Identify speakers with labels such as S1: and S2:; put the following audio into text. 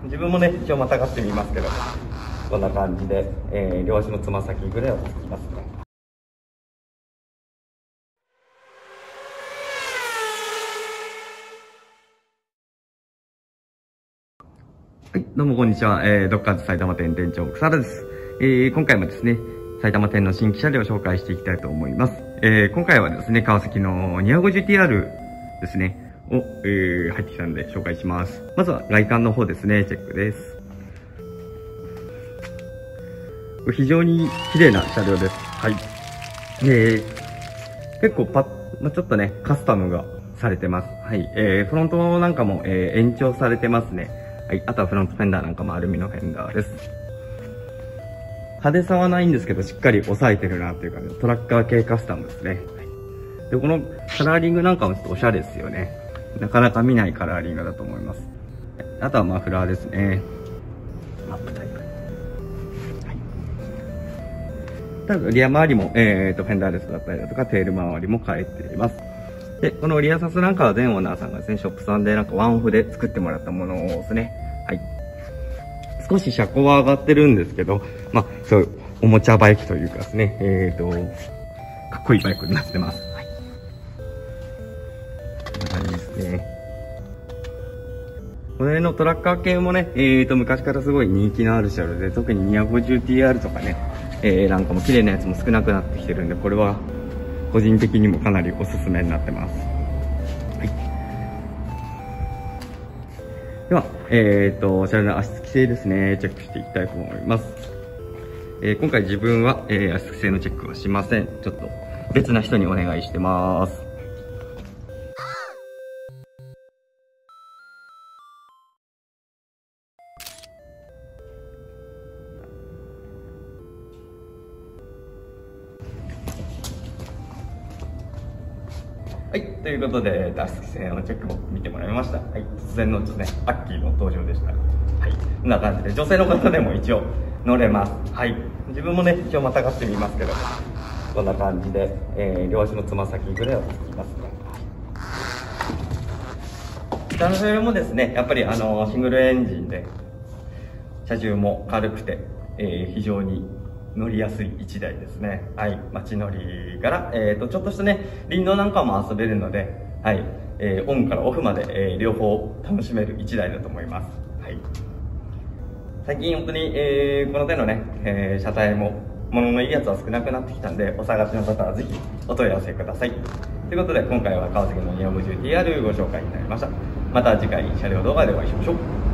S1: 自分もね、一応またがってみますけど、こんな感じで、両足のつま先ぐらいをつきますね。はい、どうもこんにちは。ドッカーズ埼玉店店長、草田です。今回もですね、埼玉店の新規車両を紹介していきたいと思います。今回はですね、川崎の 250TR ですね、を、入ってきたので紹介します。まずは外観の方ですね、チェックです。非常に綺麗な車両です。はい。結構ちょっとね、カスタムがされてます。はい。フロントなんかも、延長されてますね。はい。あとはフロントフェンダーなんかもアルミのフェンダーです。派手さはないんですけど、しっかり抑えてるなっていうか、ね、トラッカー系カスタムですね。はい、で、このカラーリングなんかもちょっとおしゃれですよね。なかなか見ないカラーリングだと思います。あとはマフラーですね。マップタイプ。はい、リア周りも、フェンダーレスだったりだとか、テール周りも変えています。で、このリアサスなんかは前オーナーさんがですね、ショップさんでなんかワンオフで作ってもらったものですね。はい。少し車高は上がってるんですけど、そういうおもちゃバイクというかですね、かっこいいバイクになってます。はい。こんな感じですね。この辺のトラッカー系もね、昔からすごい人気のある車両で、特に 250TR とかね、なんかも綺麗なやつも少なくなってきてるんで、これは個人的にもかなりおすすめになってます。はい。では、車両の足つき性ですね、チェックしていきたいと思います。今回自分は、足つき性のチェックはしません。ちょっと別な人にお願いしてます。はい、ということで、足つき性のチェックも見てもらいました。はい、突然のですね、アッキーの登場でした。はい、こんな感じで、女性の方でも一応乗れます。はい、自分もね、一応またがってみますけど、こんな感じで、両足のつま先ぐらいをつきますね。下の車両もですね、やっぱりシングルエンジンで、車重も軽くて、非常に乗りやすい1台ですね。はい。街乗りから、ちょっとしたね、林道なんかも遊べるので、はい。オンからオフまで、両方楽しめる1台だと思います。はい。最近本当に、この手のね、車体も、物のいいやつは少なくなってきたんで、お探しの方はぜひお問い合わせください。ということで、今回は川崎の 250TR ご紹介になりました。また次回車両動画でお会いしましょう。